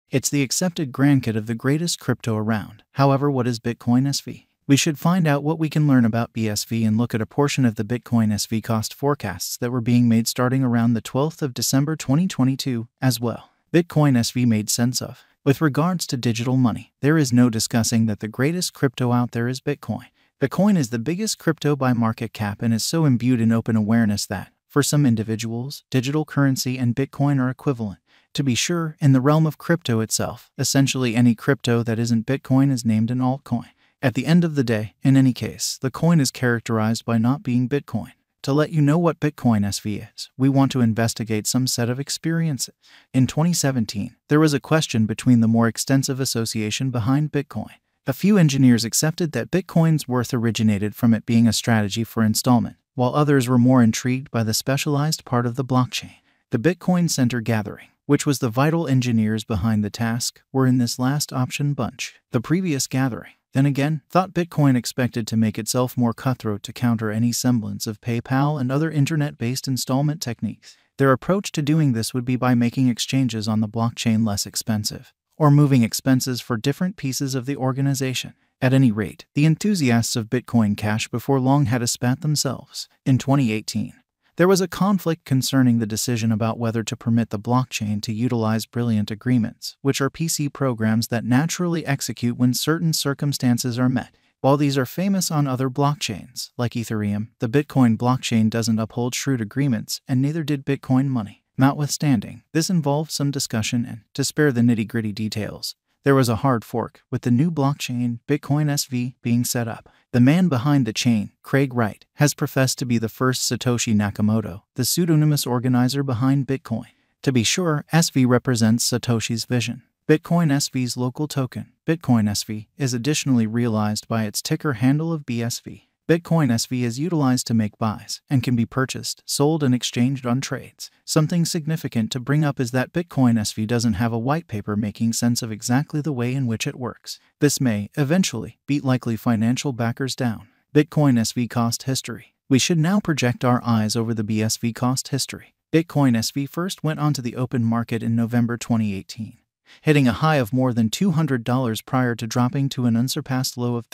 It's the accepted grandkid of the greatest crypto around. However, what is Bitcoin SV? We should find out what we can learn about BSV and look at a portion of the Bitcoin SV cost forecasts that were being made starting around the 12th of December 2022 as well. Bitcoin SV made sense of. With regards to digital money, there is no discussing that the greatest crypto out there is Bitcoin. Bitcoin is the biggest crypto by market cap and is so imbued in open awareness that, for some individuals, digital currency and Bitcoin are equivalent. To be sure, in the realm of crypto itself, essentially any crypto that isn't Bitcoin is named an altcoin. At the end of the day, in any case, the coin is characterized by not being Bitcoin. To let you know what Bitcoin SV is, we want to investigate some set of experiences. In 2017, there was a question between the more extensive association behind Bitcoin. A few engineers accepted that Bitcoin's worth originated from it being a strategy for installment, while others were more intrigued by the specialized part of the blockchain. The Bitcoin Center Gathering, which was the vital engineers behind the task, were in this last option bunch. The previous gathering, then again, thought Bitcoin expected to make itself more cutthroat to counter any semblance of PayPal and other internet-based installment techniques. Their approach to doing this would be by making exchanges on the blockchain less expensive, or moving expenses for different pieces of the organization. At any rate, the enthusiasts of Bitcoin Cash before long had a spat themselves. In 2018, there was a conflict concerning the decision about whether to permit the blockchain to utilize Brilliant Agreements, which are PC programs that naturally execute when certain circumstances are met. While these are famous on other blockchains, like Ethereum, the Bitcoin blockchain doesn't uphold shrewd agreements, and neither did Bitcoin Money. Notwithstanding, this involved some discussion and, to spare the nitty-gritty details, there was a hard fork, with the new blockchain, Bitcoin SV, being set up. The man behind the chain, Craig Wright, has professed to be the first Satoshi Nakamoto, the pseudonymous organizer behind Bitcoin. To be sure, SV represents Satoshi's vision. Bitcoin SV's local token, Bitcoin SV, is additionally realized by its ticker handle of BSV. Bitcoin SV is utilized to make buys and can be purchased, sold, and exchanged on trades. Something significant to bring up is that Bitcoin SV doesn't have a white paper making sense of exactly the way in which it works. This may, eventually, beat likely financial backers down. Bitcoin SV cost history. We should now project our eyes over the BSV cost history. Bitcoin SV first went onto the open market in November 2018. Hitting a high of more than $200 prior to dropping to an unsurpassed low of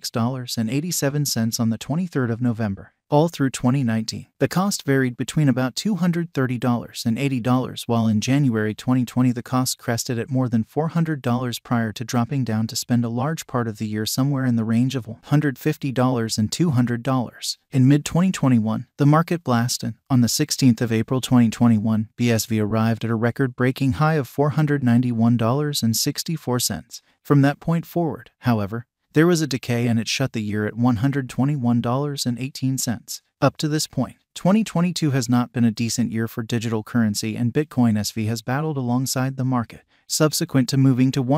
$36.87 on the 23rd of November. All through 2019, the cost varied between about $230 and $80, while in January 2020 the cost crested at more than $400 prior to dropping down to spend a large part of the year somewhere in the range of $150 and $200. In mid-2021, the market blasted. On the 16th of April 2021, BSV arrived at a record-breaking high of $491.64. From that point forward, however, there was a decay and it shut the year at $121.18. Up to this point, 2022 has not been a decent year for digital currency, and Bitcoin SV has battled alongside the market. Subsequent to moving to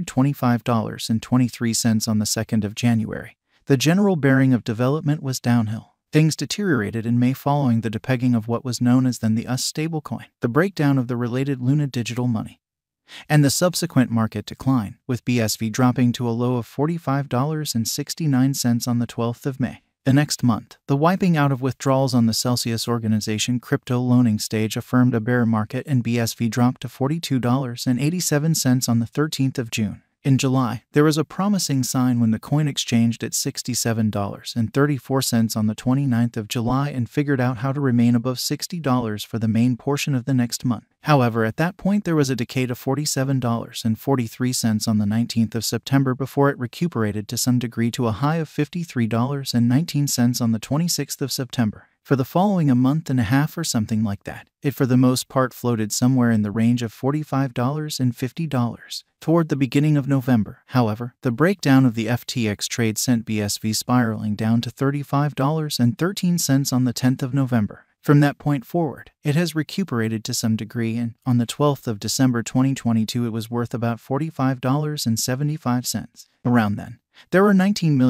$125.23 on the 2nd of January, the general bearing of development was downhill. Things deteriorated in May following the depegging of what was known as then the US stablecoin, the breakdown of the related Luna digital money, and the subsequent market decline, with BSV dropping to a low of $45.69 on the 12th of May. The next month, the wiping out of withdrawals on the Celsius organization crypto loaning stage affirmed a bear market, and BSV dropped to $42.87 on the 13th of June. In July, there was a promising sign when the coin exchanged at $67.34 on the 29th of July and figured out how to remain above $60 for the main portion of the next month. However, at that point there was a decay to $47.43 on the 19th of September before it recuperated to some degree to a high of $53.19 on the 26th of September. For the following a month and a half or something like that, it for the most part floated somewhere in the range of $45 and $50. Toward the beginning of November, however, the breakdown of the FTX trade sent BSV spiraling down to $35.13 on the 10th of November. From that point forward, it has recuperated to some degree, and on the 12th of December 2022 it was worth about $45.75. Around then, there were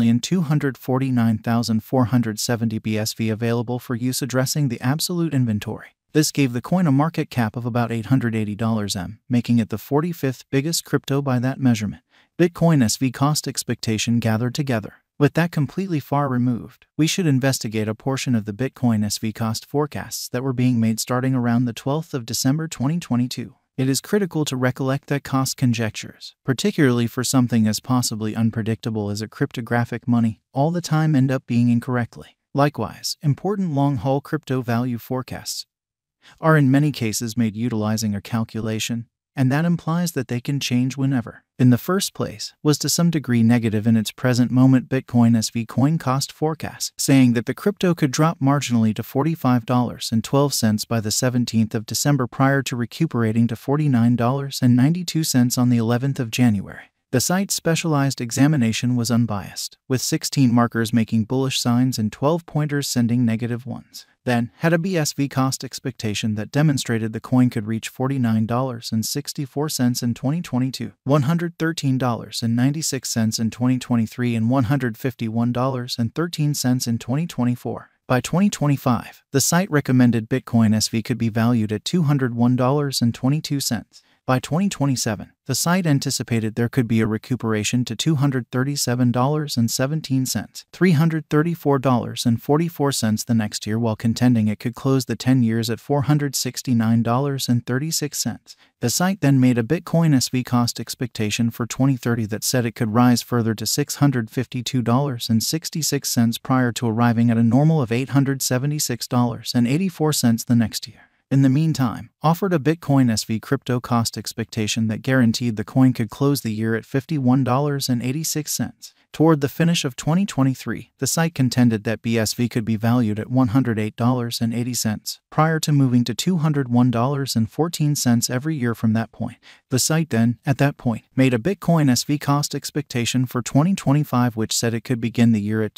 19,249,470 BSV available for use, addressing the absolute inventory. This gave the coin a market cap of about $880 making it the 45th biggest crypto by that measurement. Bitcoin SV cost expectation gathered together. With that completely far removed, we should investigate a portion of the Bitcoin SV cost forecasts that were being made starting around the 12th of December 2022. It is critical to recollect that cost conjectures, particularly for something as possibly unpredictable as a cryptographic money, all the time end up being incorrectly. Likewise, important long-haul crypto value forecasts are in many cases made utilizing a calculation, and that implies that they can change whenever. In the first place, was to some degree negative in its present moment Bitcoin SV coin cost forecast, saying that the crypto could drop marginally to $45.12 by the 17th of December prior to recuperating to $49.92 on the 11th of January. The site's specialized examination was unbiased, with 16 markers making bullish signs and 12 pointers sending negative ones. Then, had a BSV cost expectation that demonstrated the coin could reach $49.64 in 2022, $113.96 in 2023, and $151.13 in 2024. By 2025, the site recommended Bitcoin SV could be valued at $201.22. By 2027, the site anticipated there could be a recuperation to $237.17, $334.44 the next year, while contending it could close the 10 years at $469.36. The site then made a Bitcoin SV cost expectation for 2030 that said it could rise further to $652.66 prior to arriving at a normal of $876.84 the next year. In the meantime, offered a Bitcoin SV crypto cost expectation that guaranteed the coin could close the year at $51.86. Toward the finish of 2023, the site contended that BSV could be valued at $108.80, prior to moving to $201.14 every year from that point. The site then, at that point, made a Bitcoin SV cost expectation for 2025 which said it could begin the year at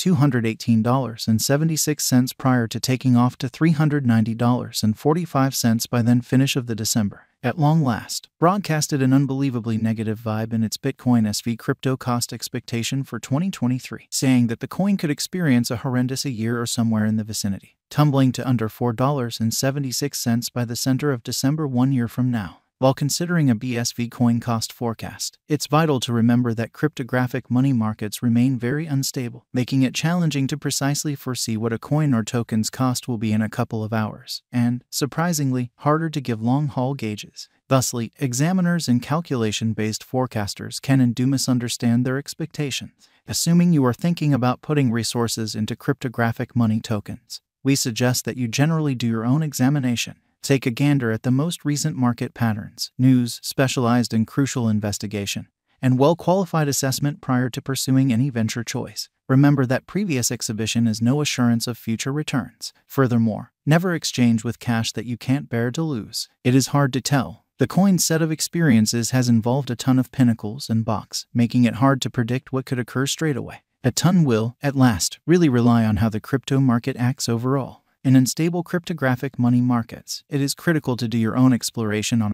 $218.76 prior to taking off to $390.45 by then finish of the December. At long last, broadcasted an unbelievably negative vibe in its Bitcoin SV crypto cost expectation for 2023, saying that the coin could experience a horrendous year or somewhere in the vicinity, tumbling to under $4.76 by the center of December 1 year from now. While considering a BSV coin cost forecast, it's vital to remember that cryptographic money markets remain very unstable, making it challenging to precisely foresee what a coin or token's cost will be in a couple of hours, and, surprisingly, harder to give long-haul gauges. Thusly, examiners and calculation-based forecasters can and do misunderstand their expectations. Assuming you are thinking about putting resources into cryptographic money tokens, we suggest that you generally do your own examination. Take a gander at the most recent market patterns, news, specialized and crucial investigation, and well-qualified assessment prior to pursuing any venture choice. Remember that previous exhibition is no assurance of future returns. Furthermore, never exchange with cash that you can't bear to lose. It is hard to tell. The coin's set of experiences has involved a ton of pinnacles and box, making it hard to predict what could occur straight away. A ton will, at last, really rely on how the crypto market acts overall. In unstable cryptographic money markets, it is critical to do your own exploration on